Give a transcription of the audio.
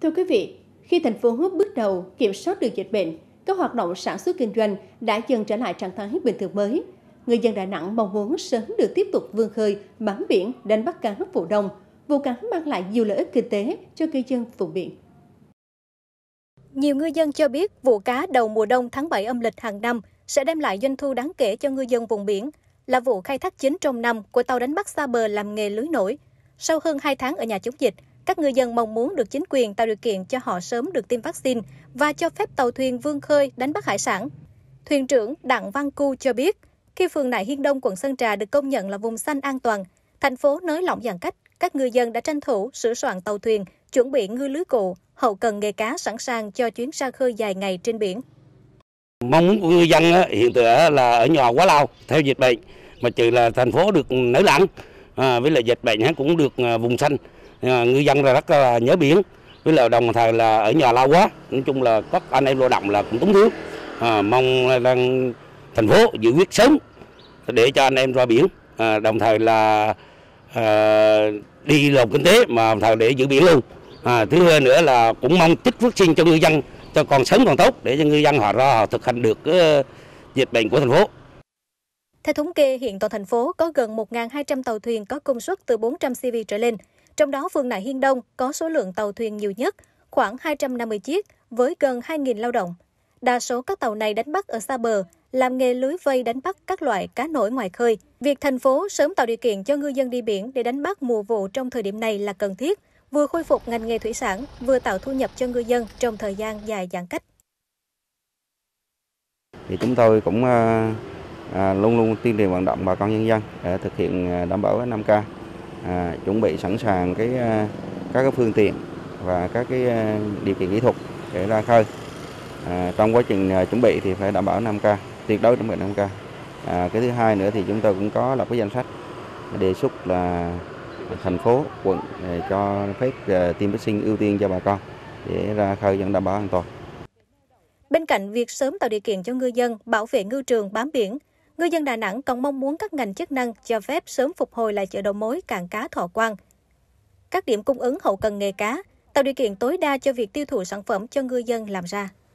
Thưa quý vị, khi thành phố bước đầu kiểm soát được dịch bệnh, các hoạt động sản xuất kinh doanh đã dần trở lại trạng thái bình thường mới. Người dân Đà Nẵng mong muốn sớm được tiếp tục vươn khơi, bám biển, đánh bắt cá vụ đông. Vụ cá mang lại nhiều lợi ích kinh tế cho người dân vùng biển. Nhiều ngư dân cho biết vụ cá đầu mùa đông tháng 7 âm lịch hàng năm sẽ đem lại doanh thu đáng kể cho ngư dân vùng biển, là vụ khai thác chính trong năm của tàu đánh bắt xa bờ làm nghề lưới nổi. Sau hơn 2 tháng ở nhà chống dịch, các ngư dân mong muốn được chính quyền tạo điều kiện cho họ sớm được tiêm vaccine và cho phép tàu thuyền vươn khơi đánh bắt hải sản. Thuyền trưởng Đặng Văn Cu cho biết, khi phường Nại Hiên Đông, quận Sơn Trà được công nhận là vùng xanh an toàn, thành phố nới lỏng giãn cách, các ngư dân đã tranh thủ sửa soạn tàu thuyền, chuẩn bị ngư lưới cụ, hậu cần nghề cá sẵn sàng cho chuyến ra khơi dài ngày trên biển. Mong muốn của ngư dân hiện tại là ở nhà quá lâu theo dịch bệnh, mà trừ là thành phố được nới lỏng, với lại dịch bệnh cũng được vùng xanh, ngư dân là rất là nhớ biển, với lại đồng thời là ở nhà lâu quá, nói chung là các anh em lao động là cũng túng thiếu, mong rằng thành phố giải quyết sớm để cho anh em ra biển, đồng thời là đi làm kinh tế mà thời để giữ biển luôn. Thứ hai nữa là cũng mong chích vaccine cho ngư dân cho còn sớm còn tốt để cho ngư dân họ thực hành được dịch bệnh của thành phố. Theo thống kê, hiện toàn thành phố có gần 1.200 tàu thuyền có công suất từ 400 CV trở lên. Trong đó, phường Nại Hiên Đông có số lượng tàu thuyền nhiều nhất, khoảng 250 chiếc với gần 2.000 lao động. Đa số các tàu này đánh bắt ở xa bờ, làm nghề lưới vây đánh bắt các loại cá nổi ngoài khơi. Việc thành phố sớm tạo điều kiện cho ngư dân đi biển để đánh bắt mùa vụ trong thời điểm này là cần thiết, vừa khôi phục ngành nghề thủy sản, vừa tạo thu nhập cho ngư dân trong thời gian dài giãn cách. Thì chúng tôi cũng luôn luôn tuyên truyền vận động bà con nhân dân để thực hiện đảm bảo 5K, chuẩn bị sẵn sàng các cái phương tiện và các cái điều kiện kỹ thuật để ra khơi. Trong quá trình chuẩn bị thì phải đảm bảo 5K, tuyệt đối chuẩn bị 5K. Cái thứ hai nữa thì chúng tôi cũng có lập cái danh sách đề xuất là thành phố, quận cho phép tiêm vaccine ưu tiên cho bà con để ra khơi vẫn đảm bảo an toàn. Bên cạnh việc sớm tạo điều kiện cho ngư dân bảo vệ ngư trường bám biển, ngư dân Đà Nẵng còn mong muốn các ngành chức năng cho phép sớm phục hồi lại chợ đầu mối cảng cá Thọ Quang, các điểm cung ứng hậu cần nghề cá, tạo điều kiện tối đa cho việc tiêu thụ sản phẩm cho ngư dân làm ra.